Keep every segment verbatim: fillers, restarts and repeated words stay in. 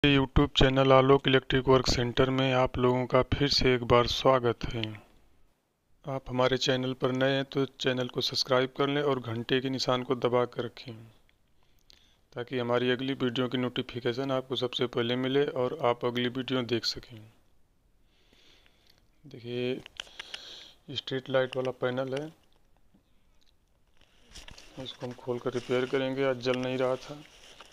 YouTube channel Alok electric work centre में आप लोगों का फिर से एक बार स्वागत है। आप हमारे चैनल पर नए हैं तो चैनल को सब्सक्राइब कर लें और घंटे के निशान को दबा कर रखें ताकि हमारी अगली वीडियो की नोटिफिकेशन आपको सबसे पहले मिले और आप अगली वीडियो देख सकें। देखिए स्ट्रीट लाइट वाला पैनल है, इसको हम खोल कर रिपेयर करेंगे। आज जल नहीं रहा था।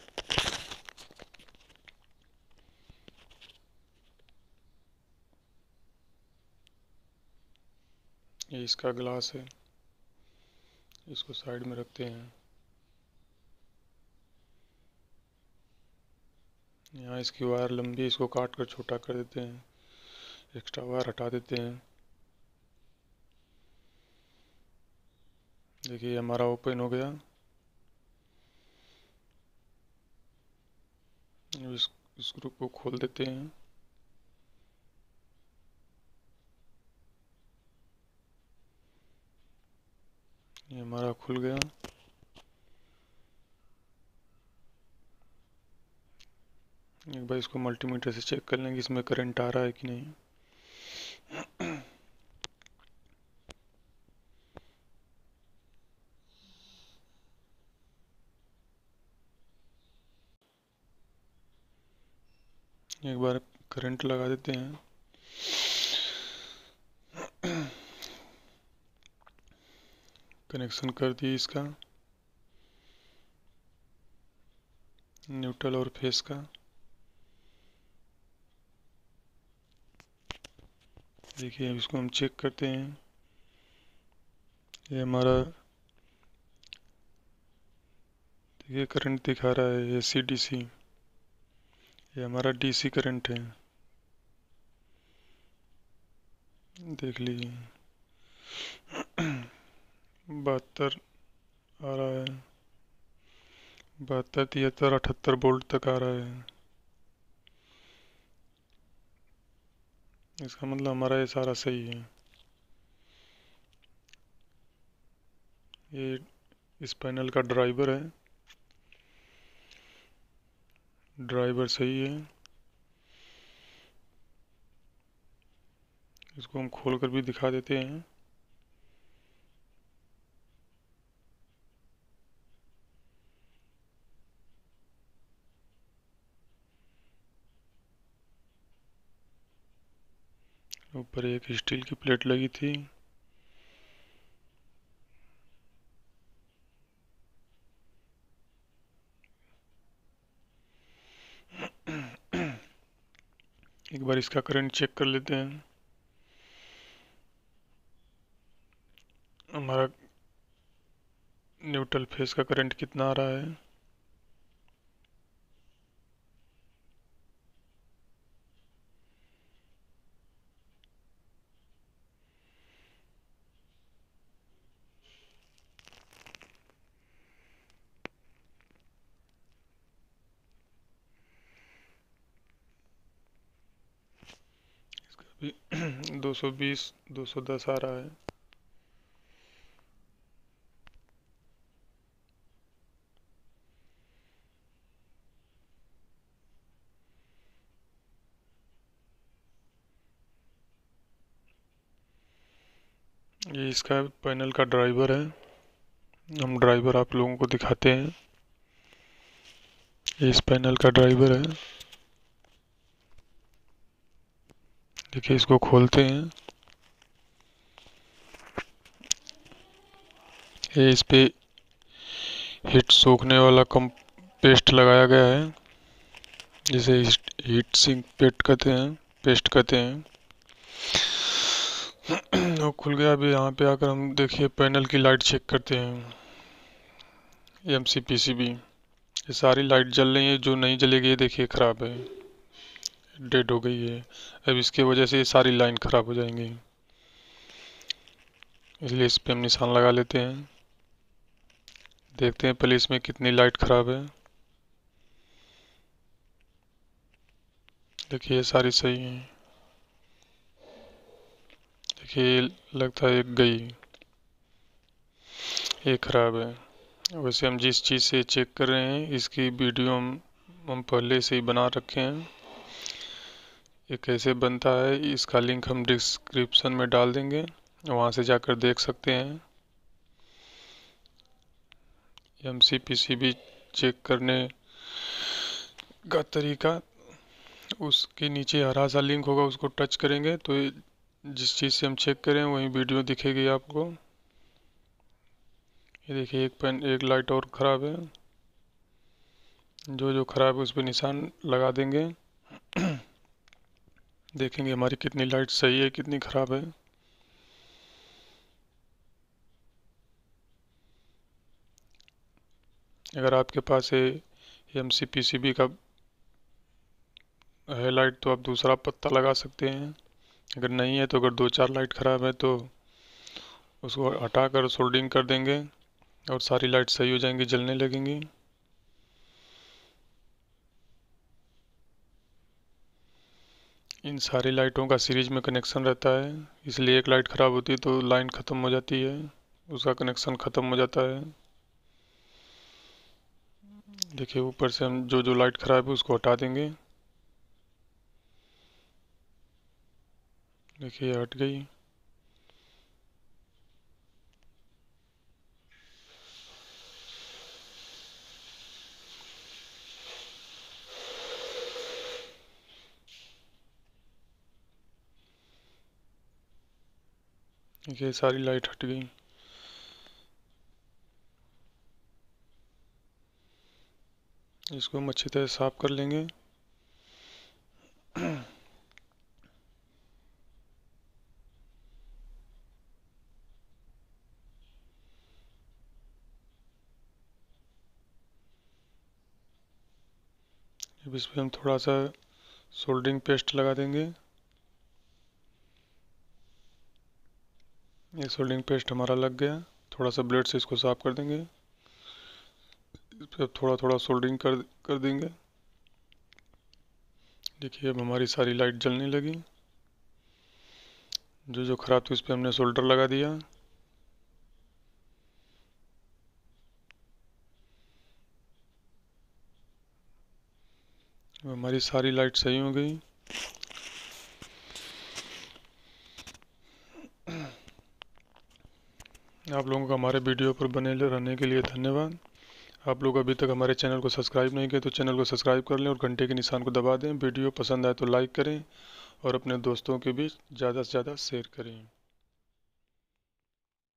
ये इसका ग्लास है, इसको साइड में रखते हैं। यहाँ इसकी वायर लंबी, इसको काट कर छोटा कर देते हैं, एक्स्ट्रा वायर हटा देते हैं। देखिए हमारा ओपन हो गया। इस स्क्रू को खोल देते हैं। ये हमारा खुल गया। एक बार इसको मल्टीमीटर से चेक कर लेंगे इसमें करंट आ रहा है कि नहीं। एक बार करंट लगा देते हैं। कनेक्शन कर दिए इसका, न्यूट्रल और फेस का। देखिए अब इसको हम चेक करते हैं। ये हमारा देखिए करंट दिखा रहा है, ये सी डी सी, ये हमारा डी सी करंट है। देख लीजिए बहत्तर आ रहा है, बहत्तर तिहत्तर अठहत्तर वोल्ट तक आ रहा है। इसका मतलब हमारा ये सारा सही है। ये इस पैनल का ड्राइवर है, ड्राइवर सही है। इसको हम खोल कर भी दिखा देते हैं। ऊपर एक स्टील की प्लेट लगी थी। एक बार इसका करंट चेक कर लेते हैं। हमारा न्यूट्रल फेस का करंट कितना आ रहा है। दो सौ बीस दो सौ दस आ रहा है। ये इसका पैनल का ड्राइवर है। हम ड्राइवर आप लोगों को दिखाते हैं। ये इस पैनल का ड्राइवर है। देखिए इसको खोलते हैं। ये इस पे हीट सोखने वाला कम पेस्ट लगाया गया है, जिसे हीट सिंक पेस्ट कहते हैं पेस्ट कहते हैं। वो खुल गया। अभी यहाँ पे आकर हम देखिए पैनल की लाइट चेक करते हैं। M C P C B, ये सारी लाइट जल रही है, जो नहीं जलेगी ये देखिए ख़राब है, डेड हो गई है। अब इसके वजह से ये सारी लाइन ख़राब हो जाएंगी, इसलिए इस पे हम निशान लगा लेते हैं। देखते हैं पहले इसमें कितनी लाइट ख़राब है। देखिए ये सारी सही है। देखिए लगता है एक गई, ये ख़राब है। वैसे हम जिस चीज़ से चेक कर रहे हैं इसकी वीडियो हम हम पहले से ही बना रखे हैं। ये कैसे बनता है इसका लिंक हम डिस्क्रिप्शन में डाल देंगे, वहाँ से जाकर देख सकते हैं। M C P C B check करने का तरीका, उसके नीचे हरा सा लिंक होगा, उसको टच करेंगे तो जिस चीज़ से हम चेक करें वही वीडियो दिखेगी आपको। ये देखिए एक पेन एक लाइट और ख़राब है, जो जो ख़राब है उस पर निशान लगा देंगे। देखेंगे हमारी कितनी लाइट सही है कितनी ख़राब है। अगर आपके पास है M C P C B का है लाइट तो आप दूसरा पत्ता लगा सकते हैं। अगर नहीं है तो अगर दो चार लाइट ख़राब है तो उसको हटाकर सोल्डिंग कर देंगे और सारी लाइट सही हो जाएंगी, जलने लगेंगी। इन सारी लाइटों का सीरीज में कनेक्शन रहता है, इसलिए एक लाइट ख़राब होती है तो लाइन ख़त्म हो जाती है, उसका कनेक्शन ख़त्म हो जाता है। देखिए ऊपर से हम जो जो लाइट ख़राब है उसको हटा देंगे। देखिए हट गई। देखिए सारी लाइट हट गई। इसको हम अच्छी तरह साफ कर लेंगे। अब इस पर हम थोड़ा सा सोल्डरिंग पेस्ट लगा देंगे। ये सोल्डरिंग पेस्ट हमारा लग गया, थोड़ा सा ब्लेड से इसको साफ कर देंगे। इस पर थोड़ा थोड़ा सोल्डरिंग कर कर देंगे। देखिए अब हमारी सारी लाइट जलने लगी। जो जो ख़राब थी उस पर हमने सोल्डर लगा दिया। अब हमारी सारी लाइट सही हो गई। आप लोगों का हमारे वीडियो पर बने रहने के लिए धन्यवाद। आप लोग अभी तक हमारे चैनल को सब्सक्राइब नहीं किए तो चैनल को सब्सक्राइब कर लें और घंटे के निशान को दबा दें। वीडियो पसंद आए तो लाइक करें और अपने दोस्तों के बीच ज़्यादा से ज़्यादा शेयर करें।